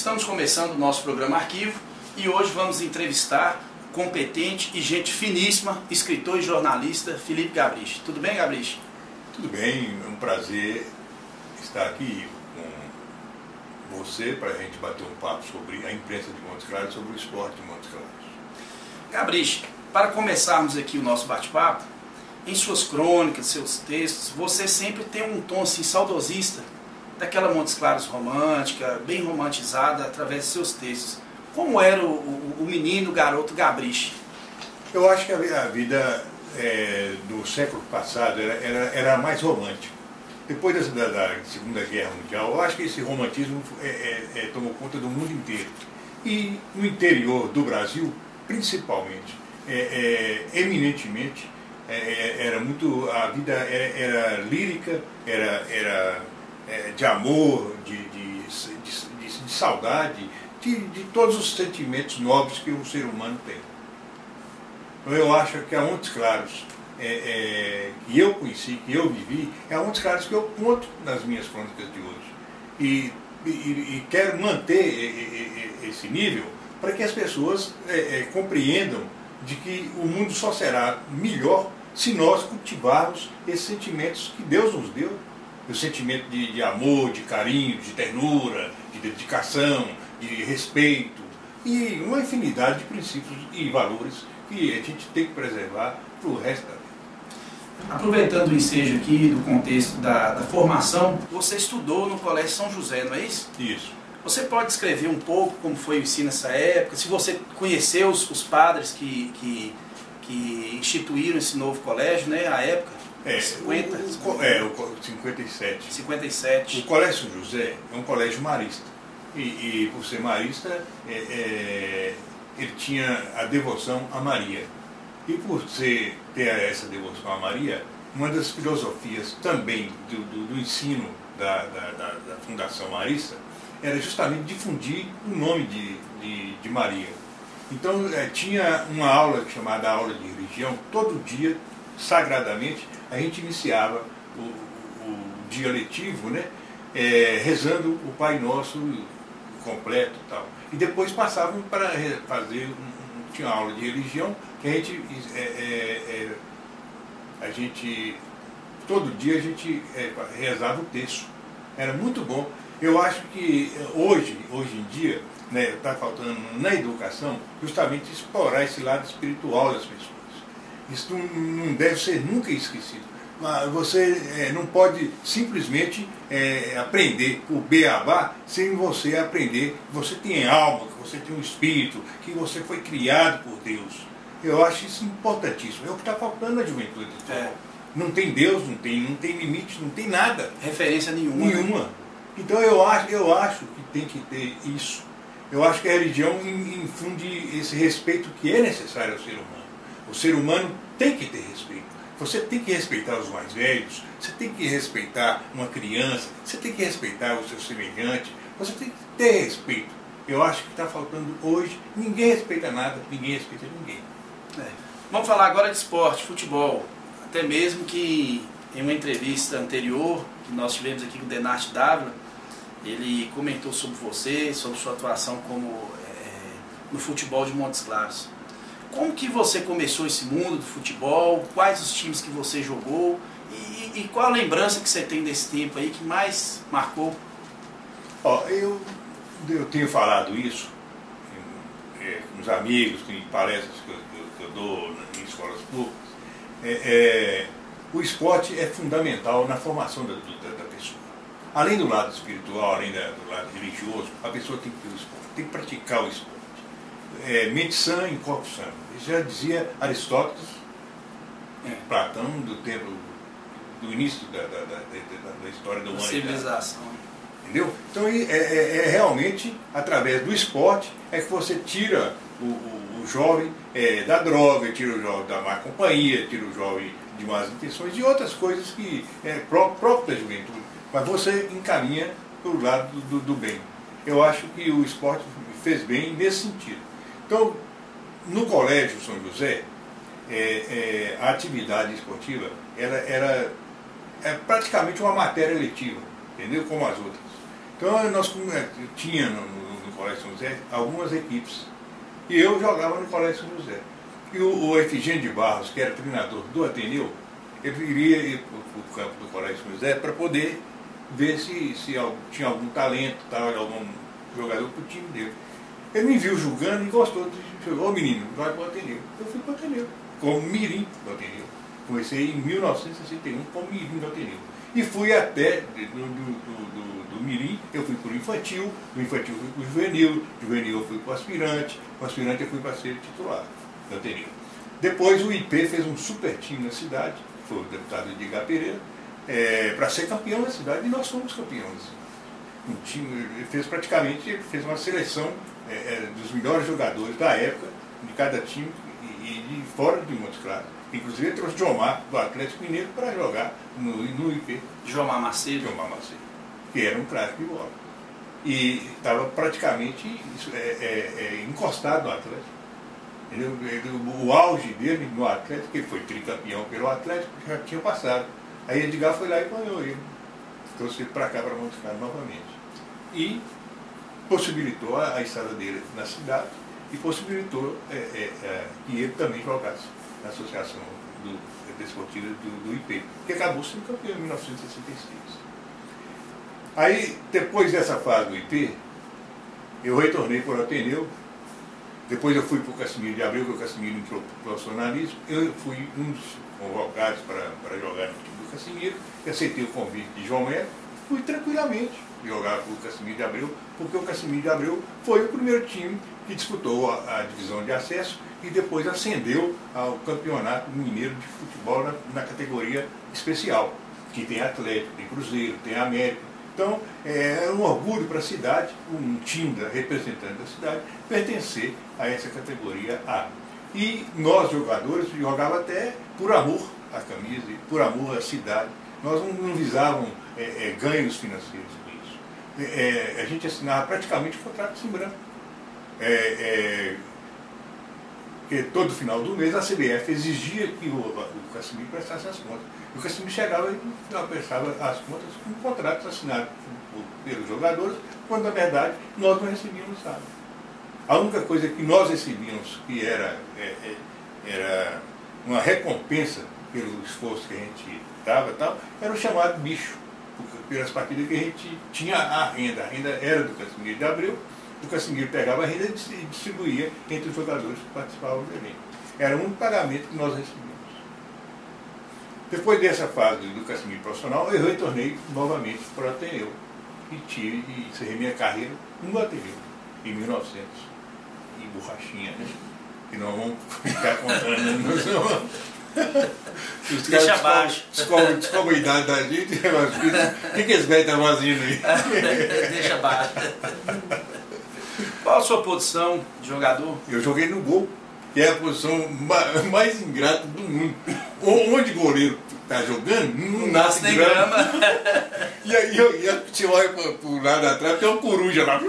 Estamos começando o nosso programa Arquivo e hoje vamos entrevistar competente e gente finíssima, escritor e jornalista Felipe Gabrich. Tudo bem, Gabrich? Tudo bem, é um prazer estar aqui com você para a gente bater um papo sobre a imprensa de Montes Claros, sobre o esporte de Montes Claros. Gabrich, para começarmos aqui o nosso bate-papo, em suas crônicas, seus textos, você sempre tem um tom assim saudosista daquela Montes Claros romântica, bem romantizada através de seus textos. Como era o menino, o garoto Gabrich? Eu acho que a vida do século passado era mais romântica. Depois da Segunda Guerra Mundial, eu acho que esse romantismo tomou conta do mundo inteiro. E no interior do Brasil, principalmente, eminentemente, a vida era lírica, era de amor, de saudade, de todos os sentimentos nobres que o ser humano tem. Então eu acho que a Montes Claros que eu conheci, que eu vivi, é a Montes Claros que eu conto nas minhas crônicas de hoje. E quero manter esse nível para que as pessoas compreendam de que o mundo só será melhor se nós cultivarmos esses sentimentos que Deus nos deu. O sentimento de amor, de carinho, de ternura, de dedicação, de respeito e uma infinidade de princípios e valores que a gente tem que preservar para o resto da vida. Aproveitando o ensejo aqui do contexto da formação, você estudou no Colégio São José, não é isso? Isso. Você pode descrever um pouco como foi o ensino nessa época, se você conheceu os padres que instituíram esse novo colégio, né, à época? 57. 57. O Colégio São José é um colégio marista. E por ser marista, ele tinha a devoção a Maria. E por ter essa devoção a Maria, uma das filosofias também do ensino da Fundação Marista era justamente difundir o nome de Maria. Então tinha uma aula chamada aula de religião, todo dia, sagradamente, a gente iniciava o dia letivo, né, rezando o Pai Nosso completo e tal. E depois passavam para fazer, tinha uma aula de religião, que a gente todo dia a gente rezava o texto. Era muito bom. Eu acho que hoje em dia, né, está faltando na educação justamente explorar esse lado espiritual das pessoas. Isso não deve ser nunca esquecido. Mas você não pode simplesmente aprender o beabá sem você aprender que você tem alma, que você tem um espírito, que você foi criado por Deus. Eu acho isso importantíssimo. É o que está faltando na juventude. Não tem Deus, não tem limite, não tem nada. Referência nenhuma. Nenhuma. Então eu acho que tem que ter isso. Eu acho que a religião infunde esse respeito que é necessário ao ser humano. O ser humano tem que ter respeito. Você tem que respeitar os mais velhos, você tem que respeitar uma criança, você tem que respeitar o seu semelhante, você tem que ter respeito. Eu acho que está faltando hoje, ninguém respeita nada, ninguém respeita ninguém. Vamos falar agora de esporte, futebol. Até mesmo que em uma entrevista anterior, que nós tivemos aqui com o Denarte Dávila, ele comentou sobre você, sobre sua atuação no futebol de Montes Claros. Como que você começou esse mundo do futebol? Quais os times que você jogou? E qual a lembrança que você tem desse tempo aí que mais marcou? Eu tenho falado isso com os amigos, em palestras que eu dou em escolas públicas. O esporte é fundamental na formação da pessoa. Além do lado espiritual, além do lado religioso, a pessoa tem que ter o esporte, tem que praticar o esporte. Mente sã em corpo sã. Isso já dizia Aristóteles, Platão, do início da história da humanidade. Civilização. Entendeu? Então realmente através do esporte é que você tira o jovem da droga, tira o jovem da má companhia, tira o jovem de más intenções e outras coisas que é próprio da juventude. Mas você encaminha para o lado do bem. Eu acho que o esporte fez bem nesse sentido. Então, no Colégio São José, a atividade esportiva era praticamente uma matéria letiva, entendeu? Como as outras. Então, nós tinha no Colégio São José algumas equipes. E eu jogava no Colégio São José. E o Efigênio de Barros, que era treinador do Ateneu, ele iria ir para o campo do Colégio São José para poder ver se tinha algum talento, algum jogador para o time dele. Ele me viu julgando e gostou. Ô menino, vai para o Ateneu. Eu fui para o Ateneu, como mirim do Ateneu. Comecei em 1961 como mirim do Ateneu. E fui até do mirim, eu fui para o infantil, do infantil eu fui para o juvenil, do juvenil eu fui para o aspirante eu fui para ser titular do Ateneu. Depois o IP fez um super time na cidade, foi o deputado Edgar Pereira, para ser campeão da cidade, e nós fomos campeões. Um time, ele fez uma seleção dos melhores jogadores da época, de cada time, e de fora de Montes Claros. Inclusive ele trouxe Jomar do Atlético Mineiro para jogar no IP. Jomar Macedo, que era um craque de bola. E estava praticamente encostado no Atlético. O auge dele no Atlético, que ele foi tricampeão pelo Atlético, já tinha passado. Aí Edgar foi lá e ganhou ele. Trouxe ele para cá, para Montes Claros novamente. E possibilitou a estada dele na cidade e possibilitou que ele também jogasse na Associação Desportiva do IP, que acabou sendo campeão em 1966. Aí, depois dessa fase do IP, eu retornei para o Ateneu. Depois eu fui para o Cassimiro de Abreu, que o Cassimiro entrou para o profissionalismo. Eu fui um dos convocados para jogar no time do Cassimiro, aceitei o convite de João Melo, fui tranquilamente jogar para o Cassimiro de Abreu, porque o Cassimiro de Abreu foi o primeiro time que disputou a divisão de acesso e depois ascendeu ao Campeonato Mineiro de Futebol na categoria especial, que tem Atlético, tem Cruzeiro, tem América. Então, é um orgulho para a cidade, um time representante da cidade, pertencer a essa categoria A. E nós, jogadores, jogávamos até por amor à camisa, por amor à cidade. Nós não visávamos ganhos financeiros com isso. A gente assinava praticamente o contrato sem branco. Porque todo final do mês a CBF exigia que o Cassimiro prestasse as contas. E o Cassimiro chegava e prestava as contas com contratos assinados pelos jogadores, quando na verdade nós não recebíamos nada. A única coisa que nós recebíamos, que era uma recompensa pelo esforço que a gente dava, era o chamado bicho, pelas partidas que a gente tinha a renda. A renda era do Cassimiro de Abreu. O Cassimiro pegava a renda e distribuía entre os jogadores que participavam do evento. Era um pagamento que nós recebíamos. Depois dessa fase do Cassimiro profissional, eu retornei novamente para o Ateneu. E encerrei minha carreira no Ateneu, em 1900. E borrachinha, né? Que nós vamos ficar contando. Deixa abaixo. Descobre a idade da gente. O que eles velhos estão fazendo aí? Deixa abaixo. Qual a sua posição de jogador? Eu joguei no gol, que é a posição mais ingrata do mundo. Onde o goleiro está jogando, não nasce nem grama. E aí você olha para o lado atrás, tem uma coruja lá.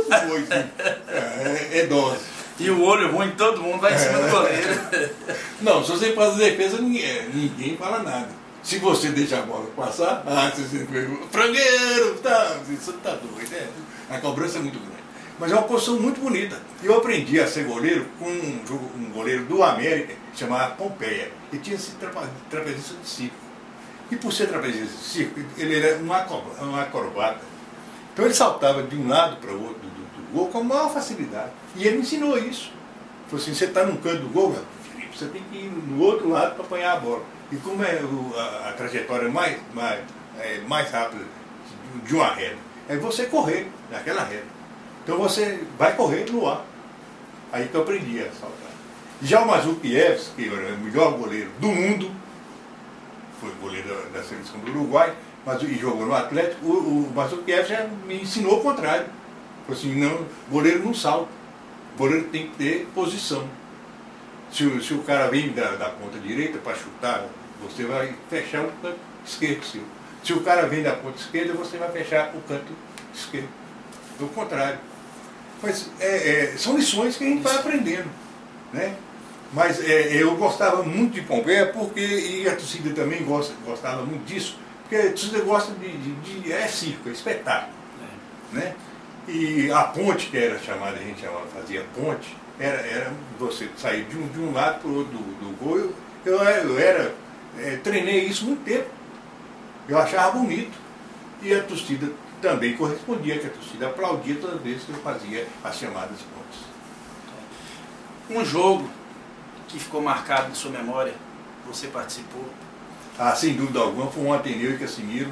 É dose. E o olho ruim, todo mundo vai em cima do goleiro. Não, se você faz a defesa, ninguém fala nada. Se você deixar a bola passar, você pergunta, frangueiro, você tá doido, né? A cobrança é muito grande. Mas é uma posição muito bonita. Eu aprendi a ser goleiro com um goleiro do América, chamado Pompeia. Ele tinha sido trapezista de circo. E por ser trapezista de circo, ele era um acrobata. Então ele saltava de um lado para o outro do gol com a maior facilidade. E ele me ensinou isso. Ele falou assim, você está num canto do gol, meu Felipe, você tem que ir no outro lado para apanhar a bola. E como a trajetória mais rápida de uma reta, é você correr naquela reta. Então você vai correr no ar. Aí que eu aprendi a saltar. Já o Mazupiev, que era o melhor goleiro do mundo, foi goleiro da seleção do Uruguai, e jogou no Atlético, o Mazupiev já me ensinou o contrário. Falou assim, não, goleiro não salta. Goleiro tem que ter posição. Se o cara vem da ponta direita para chutar, você vai fechar o canto esquerdo seu. Se o cara vem da ponta esquerda, você vai fechar o canto esquerdo. Do contrário. Mas são lições que a gente vai aprendendo, né? Mas eu gostava muito de Pompeia, e a torcida também gostava muito disso, porque a torcida gosta de circo, é espetáculo, né? E a ponte, que era chamada, a gente chamava, fazia ponte, era você sair de um lado para o outro do gol. Treinei isso muito tempo. Eu achava bonito. E a torcida também correspondia, que a torcida aplaudia todas as vezes que eu fazia as chamadas pontes. Um jogo que ficou marcado na sua memória, você participou? Ah, sem dúvida alguma, foi um Ateneu e Casimiro.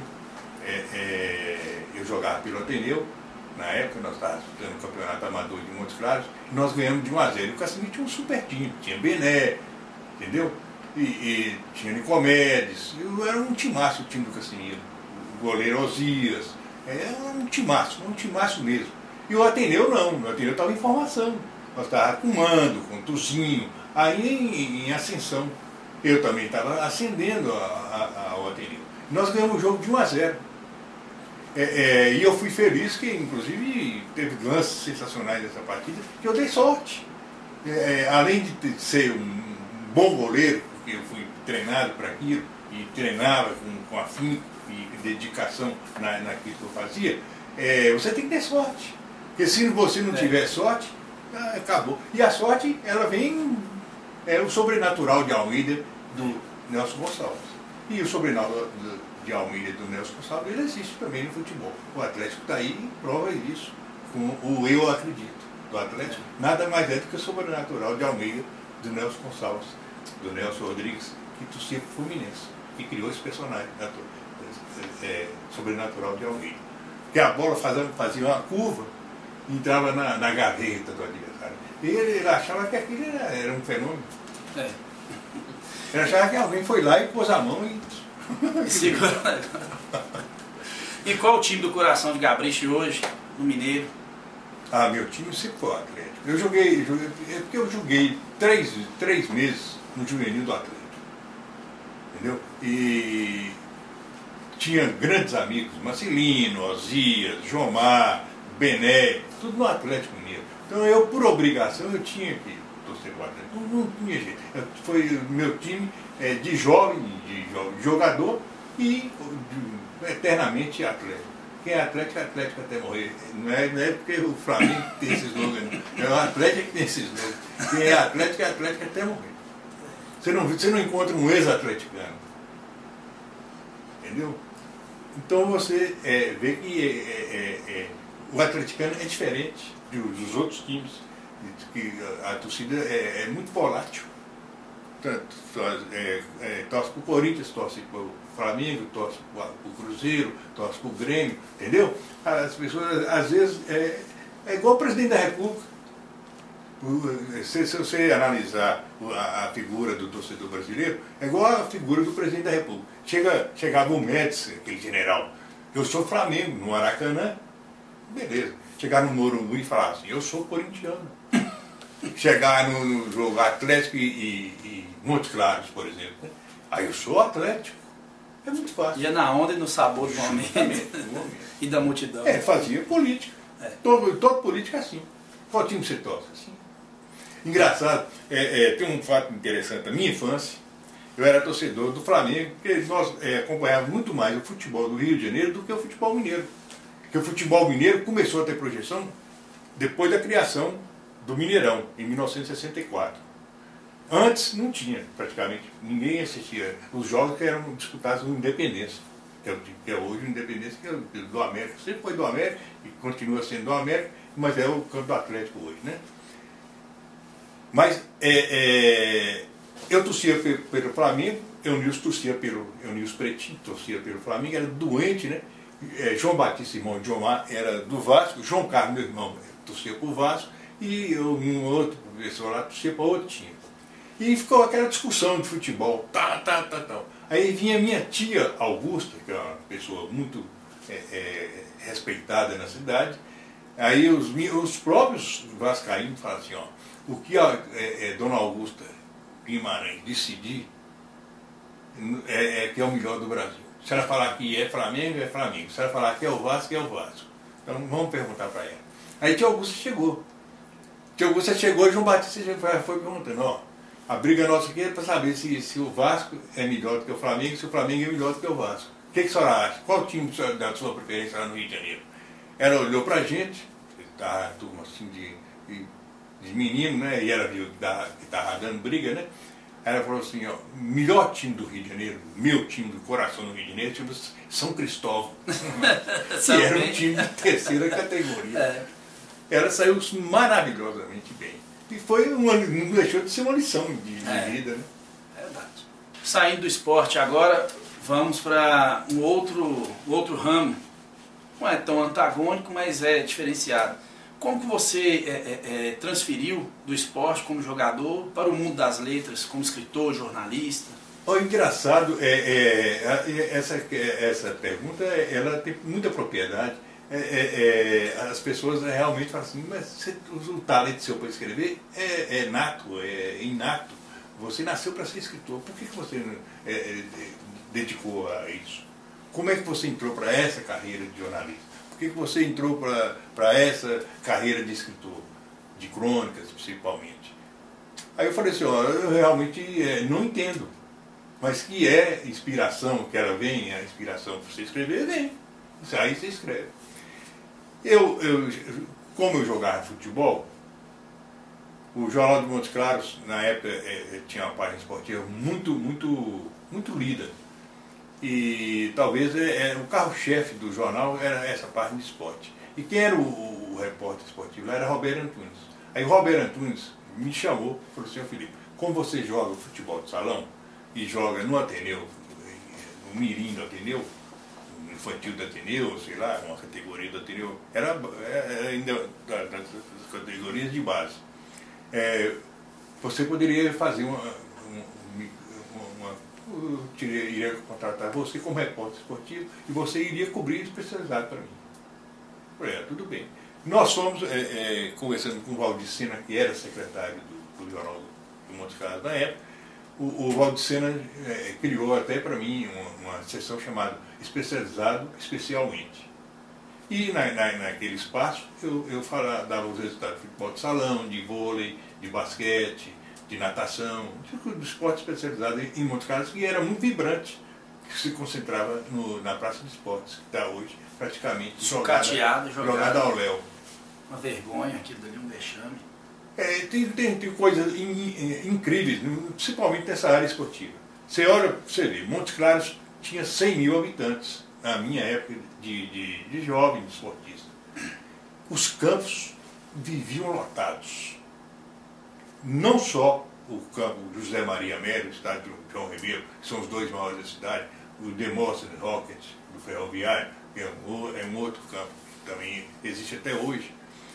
Eu jogava pelo Ateneu. Na época nós estávamos disputando o campeonato amador de Montes Claros e nós ganhamos de 1-0. E o Casimiro tinha um super time, tinha Bené, entendeu? E tinha Nicomedes. Era um timaço o time do Casimiro. O goleiro Osias. Era um timaço mesmo. E o Ateneu não, o Ateneu estava em formação. Nós estávamos com Mando, com Tuzinho, aí em ascensão. Eu também estava ascendendo ao Ateneu. Nós ganhamos o jogo de 1-0. E eu fui feliz que, inclusive, teve lances sensacionais nessa partida, que eu dei sorte. Além de ser um bom goleiro, porque eu fui treinado para aquilo, e treinava com afinco e dedicação naquilo que eu fazia, você tem que ter sorte. Porque se você não tiver sorte, acabou. E a sorte, ela vem, o sobrenatural de Almeida, do Nelson Gonçalves. E o sobrenatural de Almeida e do Nelson Gonçalves, ele existe também no futebol. O Atlético está aí e prova isso, com o eu acredito do Atlético. Nada mais é do que o sobrenatural de Almeida, do Nelson Gonçalves, do Nelson Rodrigues, que torcia para o Fluminense, que criou esse personagem sobrenatural de Almeida. Que a bola fazia uma curva e entrava na gaveta do adversário. E ele achava que aquilo era um fenômeno. Ele achava que alguém foi lá e pôs a mão e... Segura. E qual o time do coração de Gabriche hoje, no Mineiro? Ah, meu time sempre foi o Atlético. Porque eu joguei 3 meses no juvenil do Atlético. Entendeu? E tinha grandes amigos, Marcelino, Osias, Jomar, Bené, tudo no Atlético Mineiro. Então eu, por obrigação, eu tinha que torcer para o Atlético. Não tinha jeito. Foi meu time de jovem jogador e eternamente Atlético. Quem é Atlético até morrer. Não é porque o Flamengo tem esse slogan, não. É o Atlético que tem esse slogan. Quem é Atlético até morrer. Você não encontra um ex-atleticano. Entendeu? Então você vê que o atleticano é diferente dos outros times. Que a torcida é muito volátil. Torce para o Corinthians, torce para o Flamengo, torce para o Cruzeiro, torce para o Grêmio, entendeu? As pessoas, às vezes, é igual o presidente da República. Se você analisar a figura do torcedor brasileiro, é igual a figura do presidente da República. Chegava o Médici, aquele general, eu sou Flamengo, no Maracanã, beleza. Chegar no Morumbi e falar assim, eu sou corintiano. Chegar no jogo Atlético e Montes Claros, por exemplo, né? Aí eu sou Atlético. É muito fácil. Ia na onda e no sabor do momento. E da multidão. Fazia política. Todo político é assim. Qual time você torce? Assim. Engraçado, tem um fato interessante da minha infância. Eu era torcedor do Flamengo, porque nós acompanhávamos muito mais o futebol do Rio de Janeiro do que o futebol mineiro. Porque o futebol mineiro começou a ter projeção depois da criação do Mineirão, em 1964. Antes não tinha, praticamente. Ninguém assistia. Os jogos que eram disputados no Independência, que é hoje o Independência, que é do América. Sempre foi do América e continua sendo do América, mas é o campo do Atlético hoje, né? Mas eu torcia pelo Flamengo, Eunilson torcia pelo Eunilson Pretinho, torcia pelo Flamengo, era doente, né? João Batista, irmão de Jomar, era do Vasco, João Carlos, meu irmão, torcia para o Vasco, e um outro professor lá torcia para outro time. E ficou aquela discussão de futebol, tal. Aí vinha minha tia Augusta, que é uma pessoa muito respeitada na cidade, aí os próprios vascaínos falam assim, ó, o que Dona Augusta Guimarães decidir que é o melhor do Brasil. Se ela falar que é Flamengo, é Flamengo. Se ela falar que é o Vasco, é o Vasco. Então vamos perguntar para ela. Aí tia Augusta chegou. Tia Augusta chegou e João Batista foi perguntando, ó, a briga nossa aqui é para saber se o Vasco é melhor do que o Flamengo, se o Flamengo é melhor do que o Vasco. O que a senhora acha? Qual time da sua preferência lá no Rio de Janeiro? Ela olhou para a gente, tava a turma assim de menino, né? E ela viu que tava dando briga, né? Aí ela falou assim, ó, melhor time do Rio de Janeiro, meu time do coração do Rio de Janeiro, tipo São Cristóvão. Que era um time de terceira categoria. É. Ela saiu maravilhosamente bem. E não deixou de ser uma lição de vida, né? É verdade. Saindo do esporte agora, vamos para um outro ramo. Não é tão antagônico, mas é diferenciado. Como que você transferiu do esporte como jogador para o mundo das letras, como escritor, jornalista? O engraçado, essa pergunta ela tem muita propriedade. As pessoas realmente falam assim, mas o talento seu para escrever é nato, é inato. Você nasceu para ser escritor, por que você dedicou a isso? Como é que você entrou para essa carreira de jornalista? Por que você entrou para essa carreira de escritor, de crônicas principalmente? Aí eu falei assim, ó, eu realmente não entendo, mas que é inspiração, que ela vem, a inspiração para você escrever, vem. Aí você escreve. Como eu jogava futebol, o Jornal de Montes Claros, na época, tinha uma página esportiva muito lida. E talvez o carro-chefe do jornal era essa página de esporte. E quem era o repórter esportivo lá era Roberto Antunes. Aí o Roberto Antunes me chamou e falou assim, Felipe, como você joga futebol de salão e joga no Ateneu, no Mirim do Ateneu, no infantil do Ateneu, sei lá, uma categoria do Ateneu, era ainda das categorias de base. Você poderia fazer eu iria contratar você como repórter esportivo e você iria cobrir especializado para mim. Eu falei, tudo bem. Nós fomos conversando com o Valdir Sena, que era secretário do Jornal do Montes Claros na época. O Valdir Sena criou até para mim uma seção chamada Especializado Especialmente. E naquele espaço eu dava os resultados de futebol de salão, de vôlei, de basquete, de natação, de esporte especializado em Montes Claros, que era muito vibrante, que se concentrava na Praça de Esportes, que está hoje praticamente jogada ao léu. Uma vergonha, aquilo dali, um vexame. Tem coisas incríveis, principalmente nessa área esportiva. Você olha, você vê, Montes Claros tinha 100 mil habitantes, na minha época de jovem esportista. Os campos viviam lotados. Não só o campo José Maria Melo, o estádio João Ribeiro, que são os dois maiores da cidade, o Demóstenes Rocket, do Ferroviário, que é um outro campo que também existe até hoje.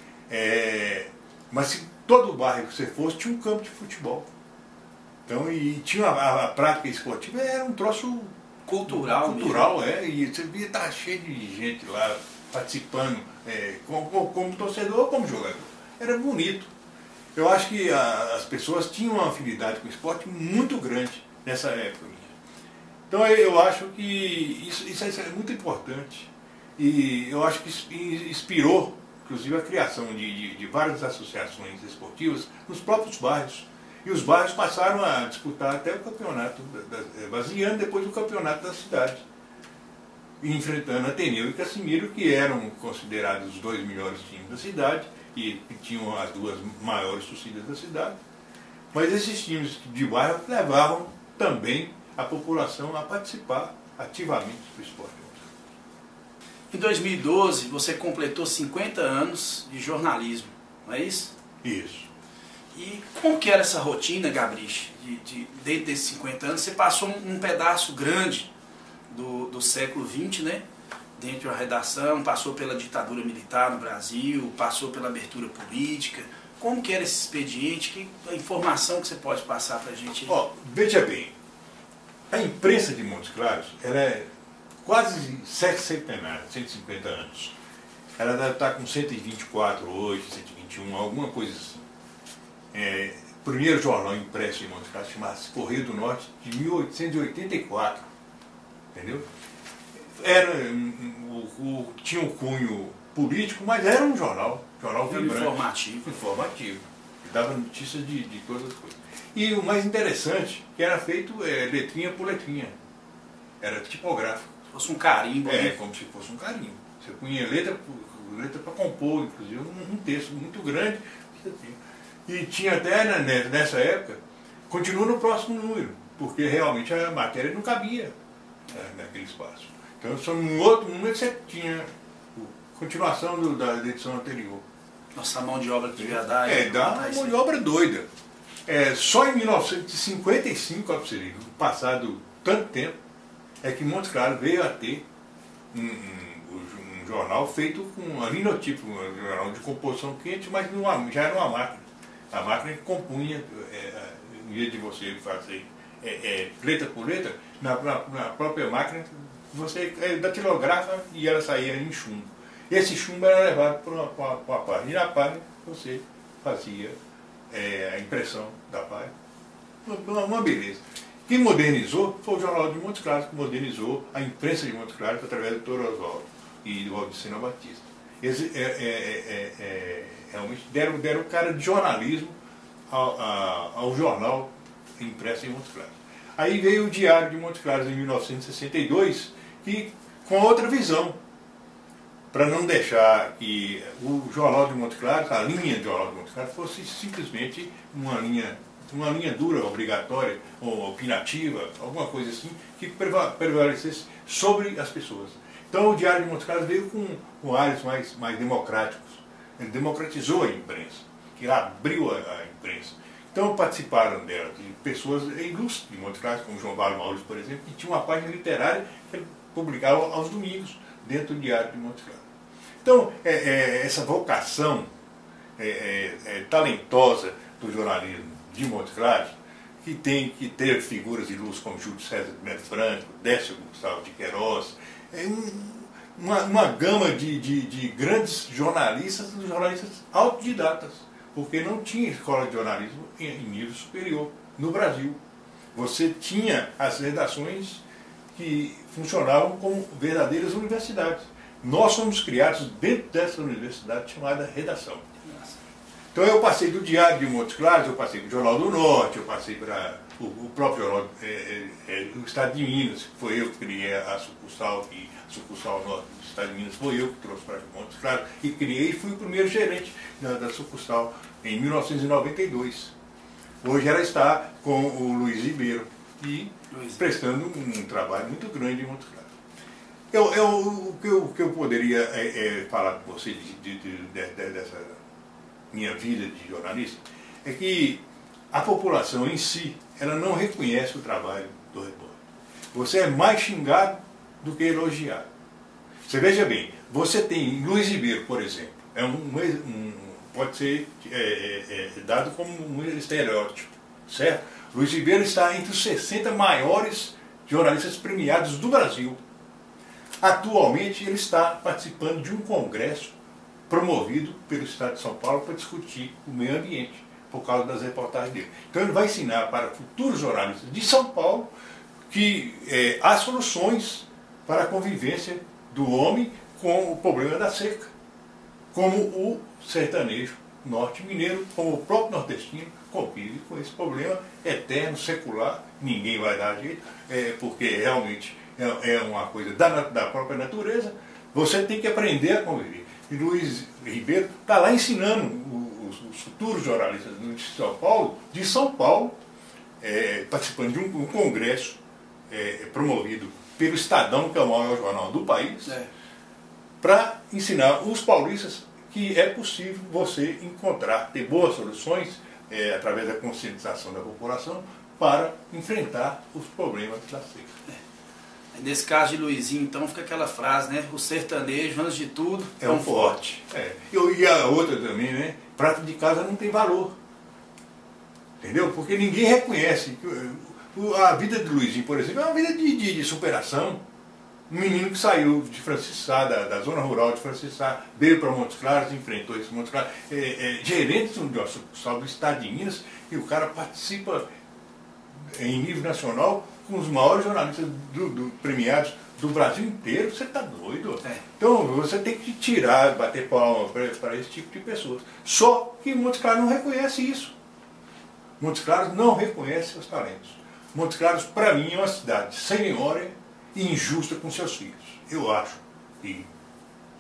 Mas se todo bairro que você fosse tinha um campo de futebol. Então, e tinha a prática esportiva, era um troço cultural, e você via estar cheio de gente lá participando, como torcedor ou como jogador. Era bonito. Eu acho que as pessoas tinham uma afinidade com o esporte muito grande nessa época. Então eu acho que isso é muito importante. E eu acho que inspirou, inclusive, a criação de várias associações esportivas nos próprios bairros. E os bairros passaram a disputar até o campeonato, baseando depois do campeonato da cidade. Enfrentando Ateneu e Cassimiro, que eram considerados os dois melhores times da cidade, e tinham as duas maiores torcidas da cidade. Mas esses times de bairro levavam também a população a participar ativamente do esporte. Em 2012, você completou 50 anos de jornalismo, não é isso? Isso. E como que era essa rotina, Gabrich? Dentro desses 50 anos, você passou um pedaço grande do século XX, né? Dentro de uma redação, passou pela ditadura militar no Brasil, passou pela abertura política. Como que era esse expediente? A informação que você pode passar para a gente? Veja bem, a imprensa de Montes Claros ela é quase centenária, 150 anos. Ela deve estar com 124 hoje, 121, alguma coisa assim. O primeiro jornal impresso em Montes Claros chamava-se Correio do Norte, de 1884. Entendeu? Tinha um cunho político, mas era um jornal vibrante. Informativo. Que dava notícias de todas as coisas. E o mais interessante, que era feito letrinha por letrinha. Era tipográfico. Se fosse um carimbo. Como se fosse um carimbo. Você punha letra letra para compor, inclusive, um texto muito grande. E tinha até, nessa época, continua no próximo número, porque realmente a matéria não cabia naquele espaço. Então, só num outro número você tinha a continuação da edição anterior. Nossa, a mão de obra que devia dar. Dá uma mão de obra doida. Só em 1955, ó, pra você ver, passado tanto tempo, é que Montes Claros veio a ter um jornal feito com um linotipo, um jornal de composição quente, mas já era uma máquina. A máquina que compunha, em vez de você fazer letra por letra, na própria máquina você datilografa e ela saía em chumbo. Esse chumbo era levado para uma página, e na página você fazia a impressão da página. Uma beleza. Quem modernizou foi o Jornal de Montes Claros, que modernizou a imprensa de Montes Claros através do Dr. Oswaldo e do Valdecino Batista. Eles realmente deram cara de jornalismo ao jornal impresso em Montes Claros. Aí veio o Diário de Montes Claros em 1962, que, com outra visão, para não deixar que o Jornal de Montes Claros, a linha do Jornal de Montes Claros, fosse simplesmente uma linha dura, obrigatória, ou opinativa, alguma coisa assim, que prevalecesse sobre as pessoas. Então o Diário de Montes Claros veio com áreas mais democráticos. Ele democratizou a imprensa, ele abriu a imprensa. Então participaram dela pessoas ilustres de Montes Claros, como João Vale Maurício, por exemplo, que tinha uma página literária que ele publicava aos domingos, dentro do Diário de Montes Claros. Então, essa vocação talentosa do jornalismo de Montes Claros, que teve figuras ilustres como Júlio César de Melo Franco, Décio Gustavo de Queiroz, uma gama de grandes jornalistas autodidatas, porque não tinha escola de jornalismo em nível superior no Brasil. Você tinha as redações que funcionavam como verdadeiras universidades. Nós fomos criados dentro dessa universidade chamada redação. Então eu passei do Diário de Montes Claros, eu passei para o Jornal do Norte, eu passei para o próprio jornal do Estado de Minas, que foi eu que criei a sucursal norte do Estado de Minas, foi eu que trouxe para Montes Claros e criei e fui o primeiro gerente da sucursal em 1992. Hoje ela está com o Luiz Ribeiro e prestando um trabalho muito grande em Montes Claros. O que eu poderia falar com você dessa minha vida de jornalista é que a população em si, ela não reconhece o trabalho do repórter. Você é mais xingado do que elogiado. Você veja bem, você tem Luiz Ribeiro, por exemplo, pode ser dado como um estereótipo, certo? Luiz Ribeiro está entre os 60 maiores jornalistas premiados do Brasil. Atualmente ele está participando de um congresso promovido pelo Estado de São Paulo para discutir o meio ambiente, por causa das reportagens dele. Então ele vai ensinar para futuros jornalistas de São Paulo que há soluções para a convivência do homem com o problema da seca, como o sertanejo norte-mineiro, como o próprio nordestino convive com esse problema eterno, secular, ninguém vai dar jeito, porque realmente é uma coisa da própria natureza, você tem que aprender a conviver. E Luiz Ribeiro está lá ensinando os futuros jornalistas de São Paulo, participando de um congresso promovido pelo Estadão, que é o maior jornal do país, para ensinar os paulistas que é possível você ter boas soluções através da conscientização da população para enfrentar os problemas da seca. Nesse caso de Luizinho, então, fica aquela frase, né? O sertanejo, antes de tudo, é um forte. E a outra também, né? Prato de casa não tem valor. Entendeu? Porque ninguém reconhece. A vida de Luizinho, por exemplo, é uma vida de superação. Um menino que saiu de Francisco Sá, da zona rural de Francisco Sá, veio para Montes Claros, enfrentou esse Montes Claros, gerente de uma sucursal do Estado de Minas, e o cara participa em nível nacional com os maiores jornalistas premiados do Brasil inteiro. Você está doido? Então você tem que bater palma para esse tipo de pessoas. Só que Montes Claros não reconhece isso. Montes Claros não reconhece os talentos. Montes Claros, para mim, é uma cidade sem memória e injusta com seus filhos. Eu acho que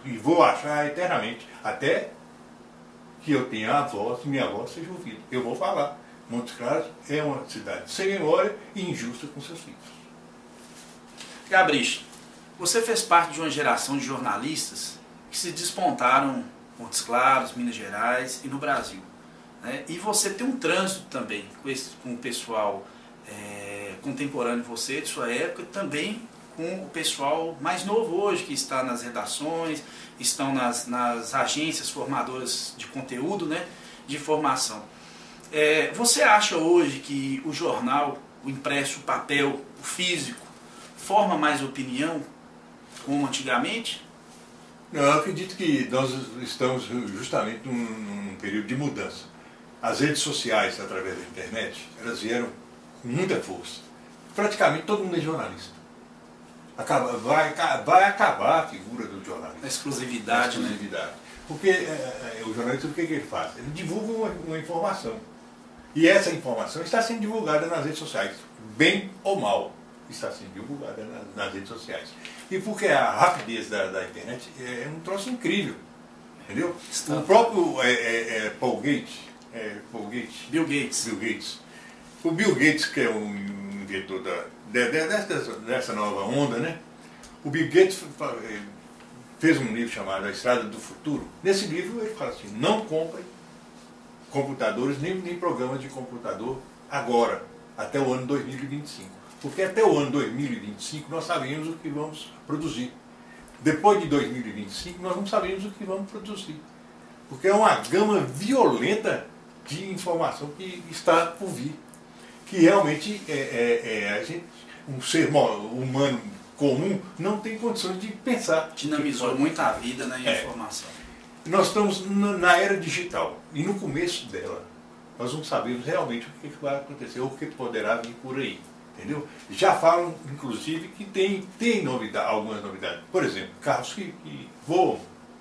e vou achar eternamente, até que eu tenha a voz, minha voz seja ouvida. Eu vou falar. Montes Claros é uma cidade sem memória e injusta com seus filhos. Gabriel, você fez parte de uma geração de jornalistas que se despontaram em Montes Claros, Minas Gerais e no Brasil, né? E você tem um trânsito também com o pessoal contemporâneo de você, de sua época, e também com o pessoal mais novo hoje, que está nas redações, estão nas agências formadoras de conteúdo, né, de informação. Você acha hoje que o jornal, o impresso, o papel, o físico, forma mais opinião como antigamente? Não, eu acredito que nós estamos justamente num período de mudança. As redes sociais, através da internet, elas vieram com muita força. Praticamente todo mundo é jornalista. Vai acabar a figura do jornalista. A exclusividade, né? Porque o jornalista, o que ele faz? Ele divulga uma informação. E essa informação está sendo divulgada nas redes sociais. Bem ou mal, está sendo divulgada nas redes sociais. E porque a rapidez da internet é um troço incrível. Entendeu? O próprio Bill Gates. O Bill Gates, que é um inventor dessa nova onda, né? O Bill Gates fez um livro chamado A Estrada do Futuro. Nesse livro ele fala assim, não comprem computadores nem programas de computador agora, até o ano 2025. Porque até o ano 2025 nós sabemos o que vamos produzir. Depois de 2025 nós não sabemos o que vamos produzir. Porque é uma gama violenta de informação que está por vir. Que realmente um ser humano comum não tem condições de pensar. Dinamizou muito a vida, né, a informação. Nós estamos na era digital e no começo dela nós não sabemos realmente o que vai acontecer ou o que poderá vir por aí. Entendeu? Já falam, inclusive, que tem algumas novidades. Por exemplo, carros que voam.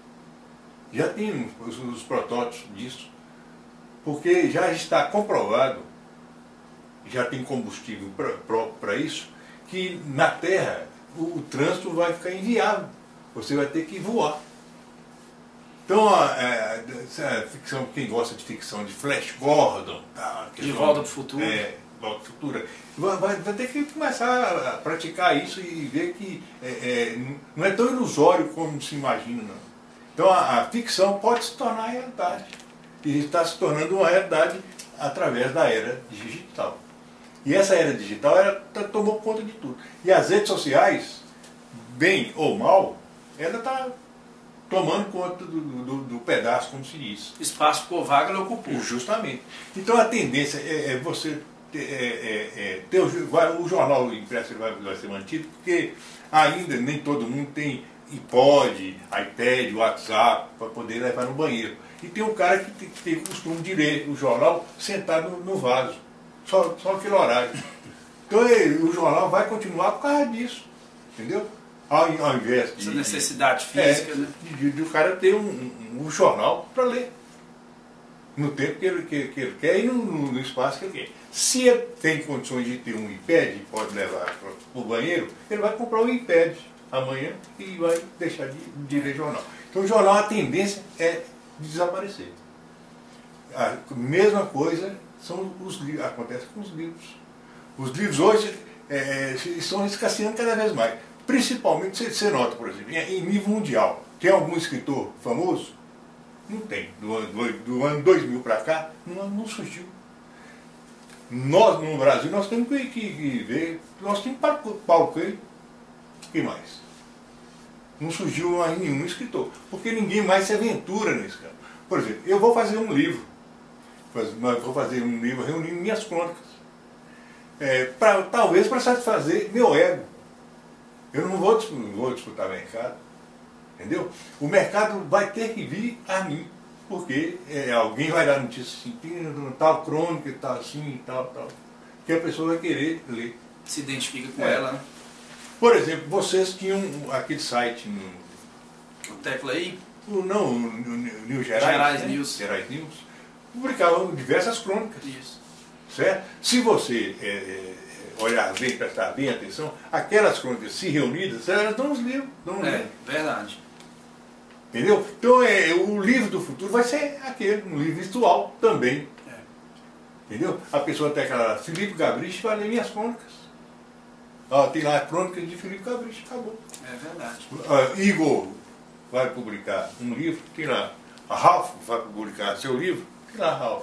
Já tem os protótipos disso. Porque já está comprovado, já tem combustível próprio para isso, que na Terra o trânsito vai ficar inviável. Você vai ter que voar. Então, quem gosta de ficção de Flash Gordon... De Volta para o Futuro. Volta para o Futuro. Vai ter que começar a praticar isso e ver que não é tão ilusório como se imagina, não. Então, a ficção pode se tornar realidade. E está se tornando uma realidade através da era digital. E essa era digital tomou conta de tudo. E as redes sociais, bem ou mal, ela está tomando conta do pedaço, como se diz. Espaço por vaga ela ocupou. Justamente. Então a tendência é você ter o jornal impresso vai ser mantido, porque ainda nem todo mundo tem iPod, iPad, WhatsApp para poder levar no banheiro. E tem um cara que tem o costume de ler o jornal sentado no vaso, só aquele horário. Então o jornal vai continuar por causa disso, entendeu? Ao invés de... Essa necessidade física, né? De o cara ter um jornal para ler. No tempo que ele quer e no espaço que ele quer. Se ele tem condições de ter um iPad e pode levar para o banheiro, ele vai comprar um iPad amanhã e vai deixar de ler jornal. Então o jornal, a tendência é desaparecer. A mesma coisa acontece com os livros. Os livros hoje estão escasseando cada vez mais. Principalmente, você nota, por exemplo, em nível mundial, tem algum escritor famoso? Não tem. Do ano 2000 para cá, não surgiu. Nós, no Brasil, nós temos que ver, nós temos Paulo Coelho, quem mais? Não surgiu nenhum escritor, porque ninguém mais se aventura nesse campo. Por exemplo, eu vou fazer um livro, reunindo minhas crônicas, talvez para satisfazer meu ego. Eu não vou disputar mercado, entendeu? O mercado vai ter que vir a mim, porque alguém vai dar notícia assim, tem tal crônica, tal assim, tal, que a pessoa vai querer ler. Se identifica com ela, né? Por exemplo, vocês tinham aquele site O Tecla aí? Não, no Gerais News, publicavam diversas crônicas. Isso. Certo? Se você olhar bem, prestar bem atenção, aquelas crônicas se reunidas, elas dão os livros. Verdade. Entendeu? Então o livro do futuro vai ser aquele, um livro virtual também. Entendeu? A pessoa tem aquela Felipe Gabrich vai ler minhas crônicas. Tem lá a crônica de Felipe Gabrich, acabou. É verdade. Igor vai publicar um livro, tem lá. A Ralph vai publicar seu livro, tem lá Ralph.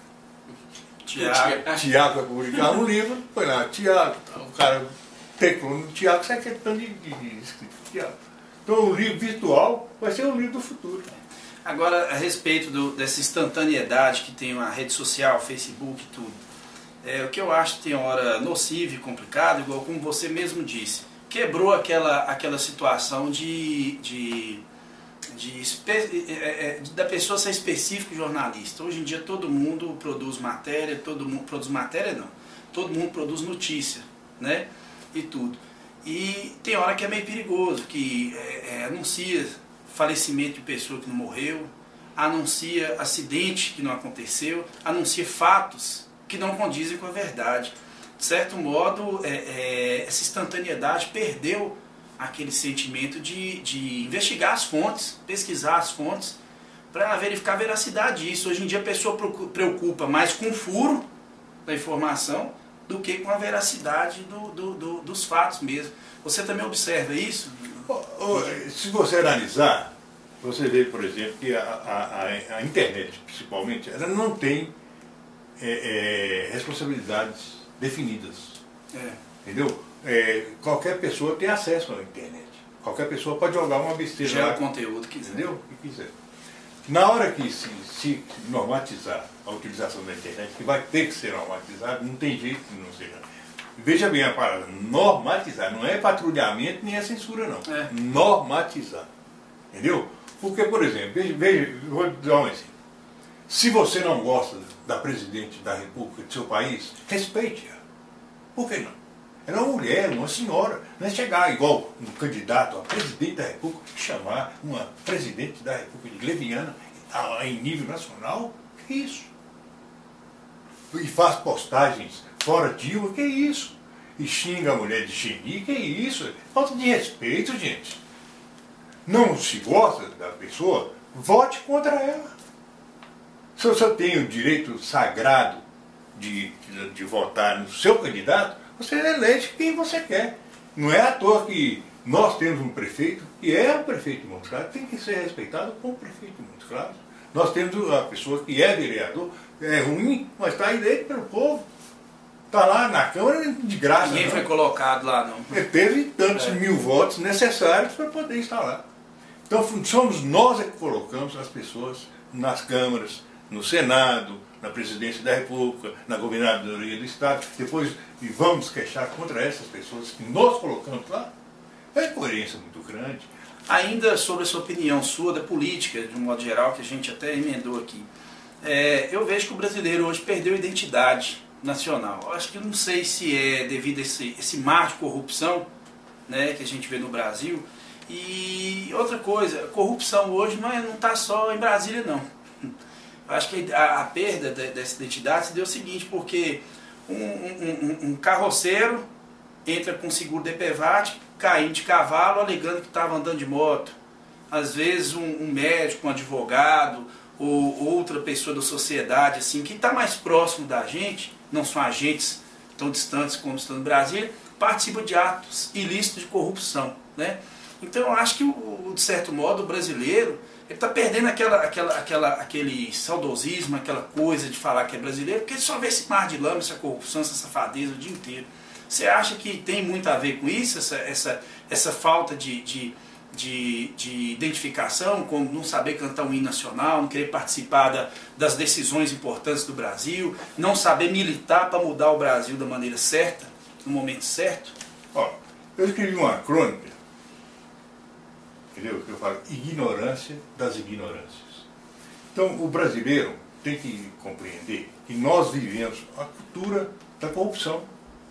Tiago vai publicar um livro, foi lá, Tiago. O cara teclou no Tiago, sai aquele tanto de escrito Tiago. Então o livro virtual vai ser o livro do futuro. Agora, a respeito dessa instantaneidade que tem a rede social, Facebook e tudo, o que eu acho que tem hora nociva e complicado, igual como você mesmo disse, quebrou aquela situação da pessoa ser específico jornalista. Hoje em dia todo mundo produz matéria, todo mundo produz notícia, né? E tudo. E tem hora que é meio perigoso, que anuncia falecimento de pessoa que não morreu, anuncia acidente que não aconteceu, anuncia fatos que não condizem com a verdade. De certo modo, essa instantaneidade perdeu aquele sentimento de investigar as fontes, pesquisar as fontes, para verificar a veracidade disso. Hoje em dia a pessoa preocupa mais com o furo da informação do que com a veracidade dos fatos mesmo. Você também observa isso? Se você analisar, você vê, por exemplo, que a internet, principalmente, ela não tem responsabilidades definidas. Entendeu? Qualquer pessoa tem acesso à internet. Qualquer pessoa pode jogar uma besteira gera lá. o conteúdo que quiser. Entendeu? O que quiser. Na hora que se normatizar a utilização da internet, que vai ter que ser normatizado, não tem jeito de não ser. Veja bem a palavra, normatizar. Não é patrulhamento nem é censura, não. Normatizar. Entendeu? Porque, por exemplo, veja, vou dar um exemplo. Se você não gosta da presidente da República do seu país, respeite-a. Por que não? Ela é uma mulher, uma senhora. Não é chegar igual um candidato a presidente da República, chamar uma presidente da República de leviana em nível nacional. Que isso? E faz postagens fora Dilma, que isso? E xinga a mulher de Xeni, que isso? Falta de respeito, gente. Não se gosta da pessoa, vote contra ela. Se você tem o direito sagrado de votar no seu candidato, você elege quem você quer. Não é à toa que nós temos um prefeito, que é um prefeito de Montes Claros, tem que ser respeitado como prefeito de Montes Claros. Nós temos a pessoa que é vereador, é ruim, mas está eleito pelo povo. Está lá na Câmara de graça. Ninguém foi colocado lá, não. Teve tantos mil votos necessários para poder estar lá. Então somos nós que colocamos as pessoas nas câmaras, no Senado, na presidência da República, na governadoria do Estado. Depois vamos queixar contra essas pessoas que nós colocamos lá. É incoerência muito grande. Ainda sobre essa opinião sua da política, de um modo geral, que a gente até emendou aqui, eu vejo que o brasileiro hoje perdeu a identidade nacional. Eu acho que não sei se é devido a esse mar de corrupção, né, que a gente vê no Brasil. E outra coisa, a corrupção hoje não está só em Brasília, não. Eu acho que a perda dessa identidade se deu o seguinte, porque um carroceiro entra com seguro de EPVAT, caindo de cavalo, alegando que estava andando de moto. Às vezes um médico, um advogado, ou outra pessoa da sociedade, assim, que está mais próximo da gente, não são agentes tão distantes como estão no Brasil, participa de atos ilícitos de corrupção, né? Então eu acho que, de certo modo, o brasileiro está perdendo aquele saudosismo, aquela coisa de falar que é brasileiro, porque ele só vê esse mar de lama, essa corrupção, essa safadeza o dia inteiro. Você acha que tem muito a ver com isso, essa falta de identificação, como não saber cantar um hino nacional, não querer participar das decisões importantes do Brasil, não saber militar para mudar o Brasil da maneira certa, no momento certo? Eu escrevi uma crônica, entendeu? Que eu falo, ignorância das ignorâncias. Então, o brasileiro tem que compreender que nós vivemos a cultura da corrupção.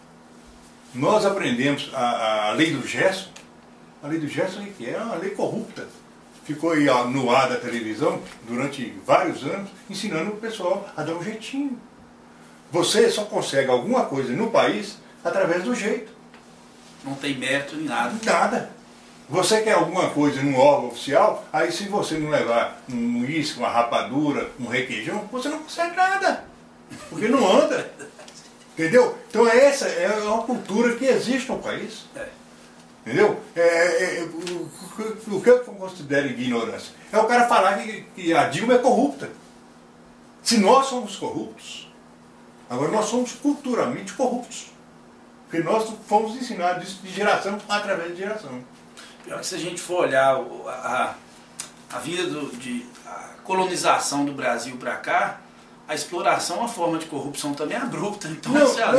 Nós aprendemos a lei do Gerson. A lei do Gerson é uma lei corrupta. Ficou aí no ar da televisão durante vários anos, ensinando o pessoal a dar um jeitinho. Você só consegue alguma coisa no país através do jeito. Não tem mérito em nada. Nada. Você quer alguma coisa num órgão oficial, aí se você não levar um uísque, uma rapadura, um requeijão, você não consegue nada. Porque não anda. Entendeu? Então essa é uma cultura que existe no país. Entendeu? O que eu considero ignorância? É o cara falar que a Dilma é corrupta. Se nós somos corruptos, agora nós somos culturalmente corruptos. Porque nós fomos ensinados isso de geração através de geração. Pior que se a gente for olhar a vida a colonização do Brasil para cá, a exploração é uma forma de corrupção também abrupta. Então,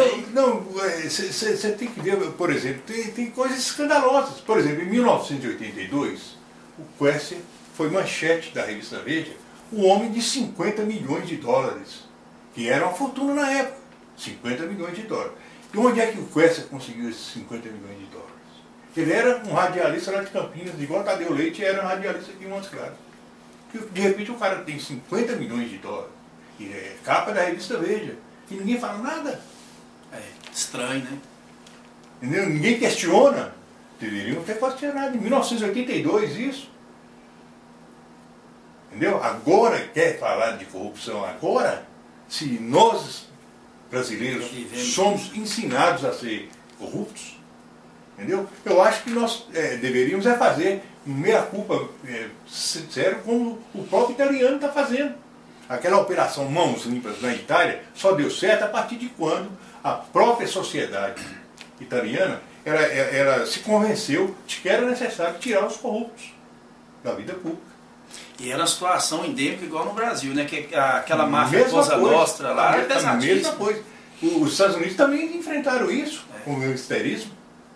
você tem que ver, por exemplo, tem coisas escandalosas. Por exemplo, em 1982, o Quercia foi manchete da revista Veja, o homem de 50 milhões de dólares, que era uma fortuna na época, 50 milhões de dólares. E onde é que o Quercia conseguiu esses 50 milhões de dólares? Ele era um radialista lá de Campinas, igual Tadeu Leite era um radialista aqui em Montes Claros. De repente o cara tem 50 milhões de dólares, e é capa da revista Veja, e ninguém fala nada. É estranho, né? Entendeu? Ninguém questiona. Deveriam ter questionado em 1982 isso. Entendeu? Agora quer falar de corrupção agora? Se nós, brasileiros, somos ensinados a ser corruptos, entendeu? Eu acho que nós deveríamos fazer meia-culpa sincero, como o próprio italiano está fazendo. Aquela operação Mãos Limpas na Itália só deu certo a partir de quando a própria sociedade italiana ela se convenceu de que era necessário tirar os corruptos da vida pública. E era uma situação endêmica igual no Brasil, né? Que aquela máfia Cosa Nostra lá é pesadíssima. A mesma coisa. Os Estados Unidos também enfrentaram isso com o gangsterismo.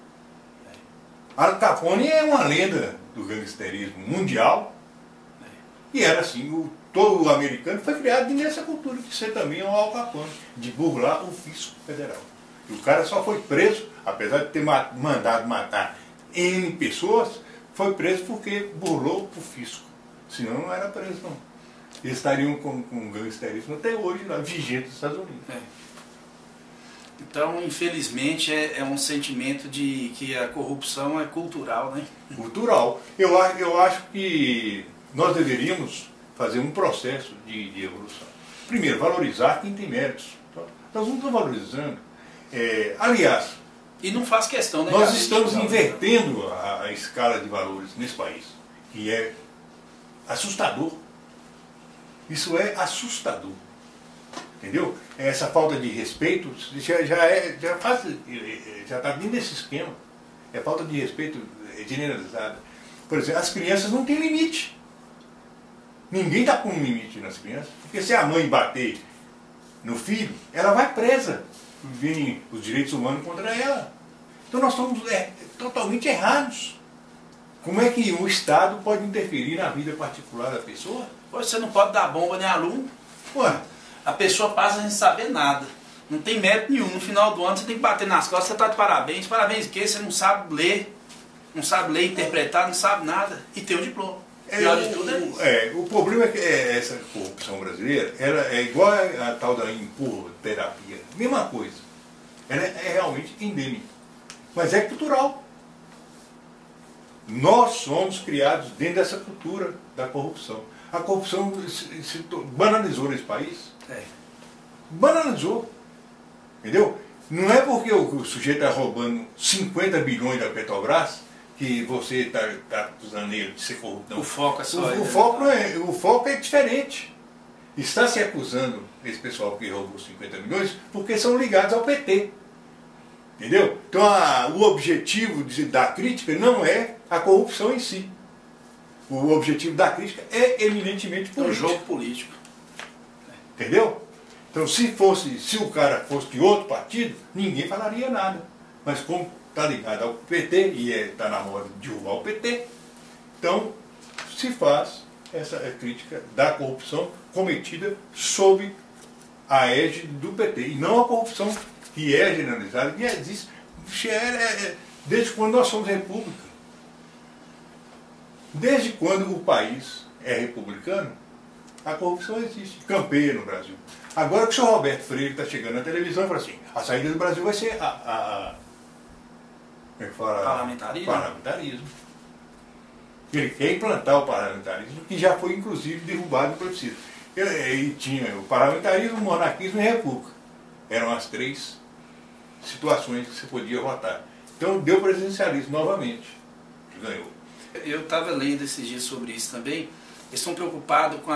Al Capone é uma lenda do gangsterismo mundial. E era assim, todo o americano foi criado nessa cultura de ser também um Al Capone, de burlar o fisco federal. E o cara só foi preso, apesar de ter mandado matar N pessoas, foi preso porque burlou o fisco. Senão não era preso, não. Eles estariam com gangsterismo até hoje lá, vigente nos Estados Unidos. Então, infelizmente, é um sentimento de que a corrupção é cultural, né? Cultural. Eu acho que nós deveríamos fazer um processo de evolução. Primeiro, valorizar quem tem méritos. Nós não estamos valorizando. Aliás, e não faz questão, né? Nós estamos invertendo a escala de valores nesse país, que é assustador. Isso é assustador. Entendeu? Essa falta de respeito já está dentro desse esquema. É falta de respeito generalizada. Por exemplo, as crianças não têm limite. Ninguém está com um limite nas crianças. Porque se a mãe bater no filho, ela vai presa. Vêm os direitos humanos contra ela. Então nós estamos totalmente errados. Como é que o Estado pode interferir na vida particular da pessoa? Você não pode dar bomba nem aluno. Ué. A pessoa passa sem saber nada. Não tem mérito nenhum. No final do ano você tem que bater nas costas, você está de parabéns. Parabéns que você não sabe ler. Não sabe ler, interpretar, não sabe nada. E tem um diploma. Pior de tudo é isso. O problema é que essa corrupção brasileira é igual a tal da empurroterapia. Mesma coisa. Ela é realmente endêmica. Mas é cultural. Nós somos criados dentro dessa cultura da corrupção. A corrupção se banalizou nesse país. Banalizou. Entendeu? Não é porque o sujeito está roubando 50 bilhões da Petrobras que você está acusando ele de ser corrupto. O foco é só o foco é diferente. Está se acusando esse pessoal que roubou 50 milhões porque são ligados ao PT. Entendeu? Então o objetivo da crítica não é a corrupção em si. O objetivo da crítica é eminentemente político. É um jogo político. Entendeu? Então se o cara fosse de outro partido, ninguém falaria nada. Mas como está ligado ao PT e está na hora de derrubar o PT, então se faz essa crítica da corrupção cometida sob a égide do PT. E não a corrupção que é generalizada, que existe desde quando nós somos república. Desde quando o país é republicano, a corrupção existe. Campeia no Brasil. Agora que o senhor Roberto Freire está chegando na televisão e fala assim, a saída do Brasil vai ser como é que fala? Parlamentarismo. Parlamentarismo. Ele quer implantar o parlamentarismo, que já foi inclusive derrubado no plebiscito. E tinha o parlamentarismo, o monarquismo e a república. Eram as três situações que você podia votar. Então deu presidencialismo novamente, que ganhou. Eu estava lendo esses dias sobre isso também. Eles estão preocupados com a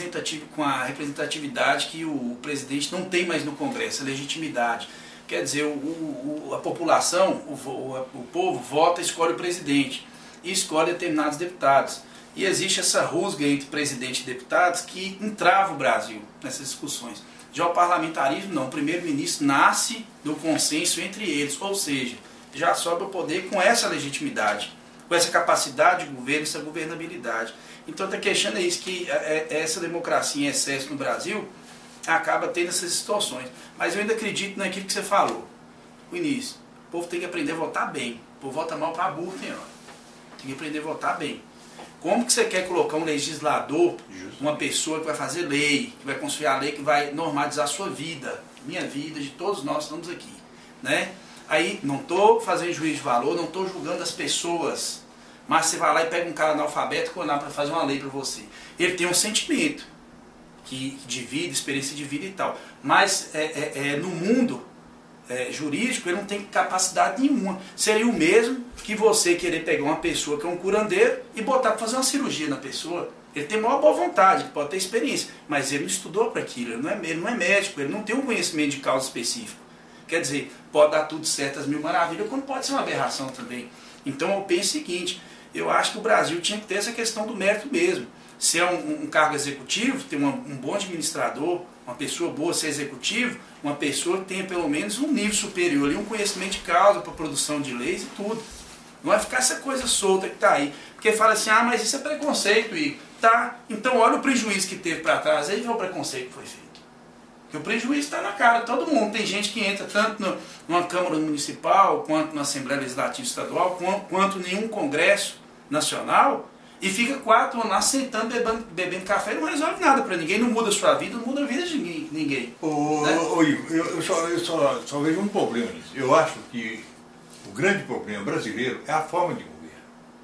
representatividade que o presidente não tem mais no Congresso, a legitimidade. Quer dizer, a população, o povo vota e escolhe o presidente e escolhe determinados deputados. E existe essa rusga entre presidente e deputados que entrava o Brasil nessas discussões. Já o parlamentarismo não, o primeiro-ministro nasce do consenso entre eles, ou seja, já sobe o poder com essa legitimidade, com essa capacidade de governo, essa governabilidade. Então está questionando isso, que essa democracia em excesso no Brasil acaba tendo essas situações. Mas eu ainda acredito naquilo que você falou, o início. O povo tem que aprender a votar bem. O povo vota mal para burro, tem hora. Tem que aprender a votar bem. Como que você quer colocar um legislador, uma pessoa que vai fazer lei, que vai construir a lei, que vai normalizar a sua vida, minha vida, de todos nós estamos aqui, né? Aí não estou fazendo juízo de valor, não estou julgando as pessoas, mas você vai lá e pega um cara analfabeto para fazer uma lei para você. Ele tem um sentimento de vida, experiência de vida e tal, mas no mundo jurídico ele não tem capacidade nenhuma. Seria o mesmo que você querer pegar uma pessoa que é um curandeiro e botar para fazer uma cirurgia na pessoa. Ele tem maior boa vontade, pode ter experiência, mas ele não estudou para aquilo, ele não é médico, ele não tem um conhecimento de causa específico. Quer dizer, pode dar tudo certo, as mil maravilhas, quando pode ser uma aberração também. Então eu penso o seguinte, eu acho que o Brasil tinha que ter essa questão do mérito mesmo. Se é um cargo executivo, ter um bom administrador, uma pessoa boa ser executivo, uma pessoa que tenha pelo menos um nível superior, ali, um conhecimento de causa para produção de leis e tudo. Não vai ficar essa coisa solta que está aí. Porque fala assim, ah, mas isso é preconceito, Igor. Tá, então olha o prejuízo que teve para trás, aí vê o preconceito que foi feito. Porque o prejuízo está na cara de todo mundo. Tem gente que entra tanto numa Câmara Municipal, quanto na Assembleia Legislativa Estadual, quanto em nenhum Congresso Nacional, e fica 4 anos lá sentando, bebendo café e não resolve nada para ninguém, não muda a sua vida, não muda a vida de ninguém. Igor, eu só vejo um problema nisso. Eu acho que o grande problema brasileiro é a forma de governo.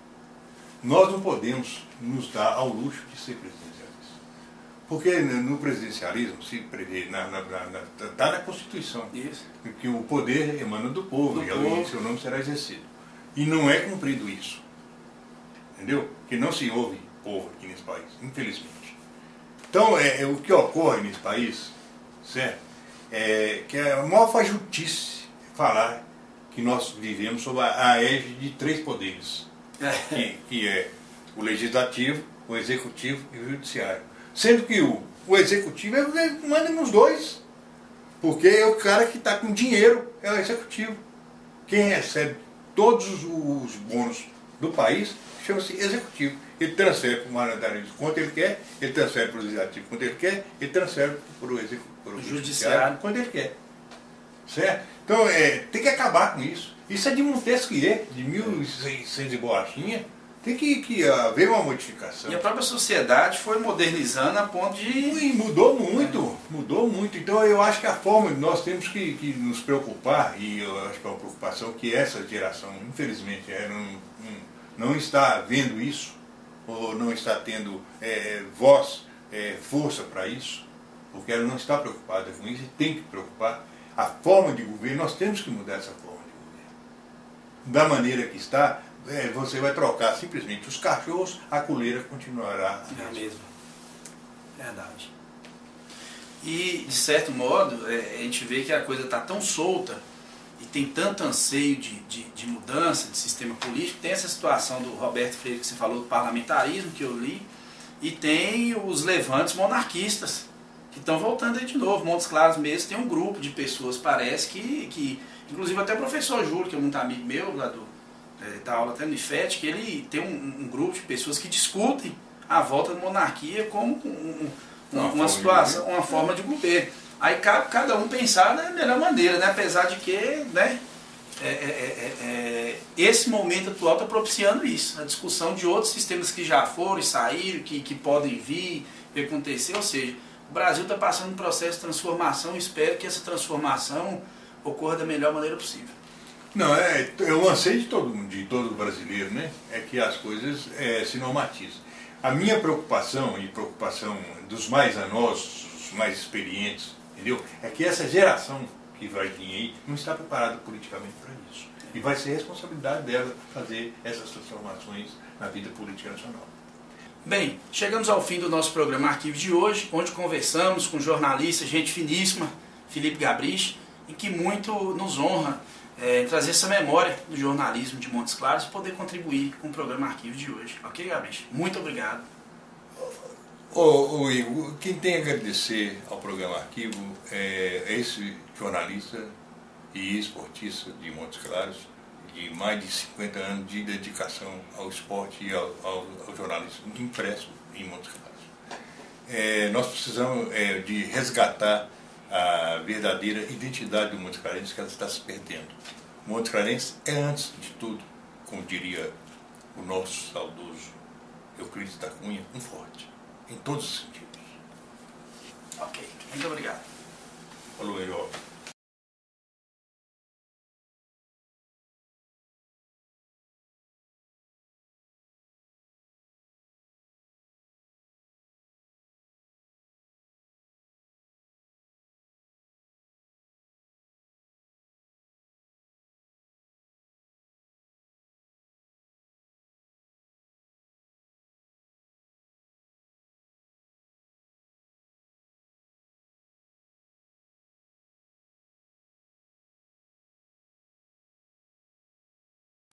Nós não podemos nos dar ao luxo de ser presidencialistas. Porque no presidencialismo se prevê, está na Constituição, isso, que o poder emana do povo e seu nome será exercido. E não é cumprido isso. Entendeu? Que não se ouve povo aqui nesse país, infelizmente. Então, o que ocorre nesse país, certo? Que é a maior fajutice falar que nós vivemos sob a égide de 3 poderes, que é o legislativo, o executivo e o judiciário. Sendo que o executivo manda nos 2, porque é o cara que está com dinheiro, é o executivo. Quem recebe todos os bônus do país chama-se executivo. Ele transfere para o parlamentarismo quanto ele quer, ele transfere para o legislativo quanto ele quer, ele transfere para o judiciário quanto ele quer. Certo? Então tem que acabar com isso. Isso é de Montesquieu, de 1600 e bolachinha. Tem que haver uma modificação. E a própria sociedade foi modernizando a ponto de... E mudou muito. Então eu acho que a forma de nós temos que nos preocupar, e eu acho que é uma preocupação que essa geração, infelizmente, não está vendo isso, ou não está tendo voz, força para isso, porque ela não está preocupada com isso e tem que preocupar. A forma de governo, nós temos que mudar essa forma de governo. Da maneira que está, você vai trocar simplesmente os cachorros, a coleira continuará a mesma. Verdade. E, de certo modo, a gente vê que a coisa está tão solta e tem tanto anseio de mudança de sistema político. Tem essa situação do Roberto Freire que você falou, do parlamentarismo, que eu li, e tem os levantes monarquistas, que estão voltando aí de novo. Montes Claros mesmo tem um grupo de pessoas, parece, que inclusive até o professor Júlio, que é muito amigo meu, lá da aula até no IFET, que ele tem um grupo de pessoas que discutem a volta da monarquia como uma situação, uma forma de governo. Aí cabe cada um pensar da melhor maneira, né? Apesar de que, né, esse momento atual está propiciando isso, a discussão de outros sistemas que já foram e saíram, que podem vir e acontecer. Ou seja, o Brasil está passando um processo de transformação e espero que essa transformação ocorra da melhor maneira possível. Não, é o anseio de todo brasileiro, né? É que as coisas se normatizem. A minha preocupação, e preocupação dos mais anosos, os mais experientes, entendeu? É que essa geração que vai vir aí não está preparada politicamente para isso. E vai ser responsabilidade dela fazer essas transformações na vida política nacional. Bem, chegamos ao fim do nosso programa Arquivo de hoje, onde conversamos com jornalista, gente finíssima, Felipe Gabrich, e que muito nos honra trazer essa memória do jornalismo de Montes Claros e poder contribuir com o programa Arquivo de hoje. Ok, Gabrich? Muito obrigado. Igor, quem tem a agradecer ao programa Arquivo é esse jornalista e esportista de Montes Claros, de mais de 50 anos de dedicação ao esporte e ao jornalismo impresso em Montes Claros. Nós precisamos de resgatar a verdadeira identidade do Montes Clarense, que ela está se perdendo. O Montes Clarense é, antes de tudo, como diria o nosso saudoso Euclides da Cunha, um forte, em todos os sentidos. Ok, muito obrigado. Falou, Igor.